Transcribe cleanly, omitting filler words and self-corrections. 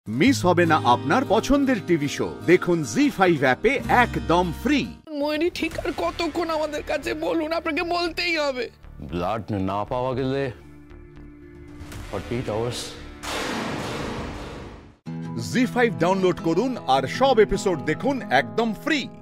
Miss হবে না আপনার পছন্দের টিভি শো দেখুন জি5 অ্যাপে একদম ফ্রি। ময়ূরী ঠিক আর কতক্ষণ আমাদের কাছে বলুন, আপনাকে বলতেই হবে। ব্লাড না পাওয়া গেলে 48 আওয়ার্স। জি5 ডাউনলোড করুন আর সব এপিসোড দেখুন একদম ফ্রি।